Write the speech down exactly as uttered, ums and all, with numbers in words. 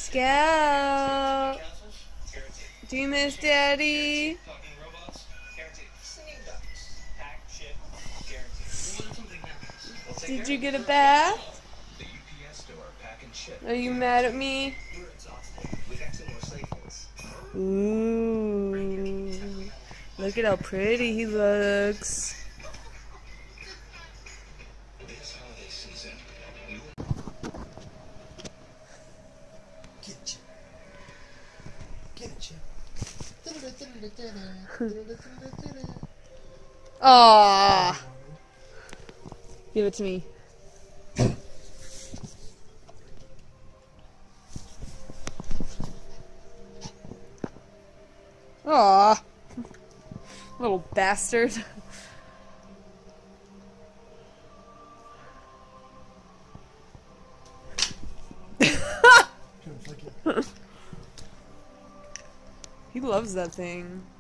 Scout. Do you miss Daddy? Did you get a bath? Are you mad at me? Ooh. Look at how pretty he looks. Aww. Give it to me. Aww. Little bastard. He loves that thing.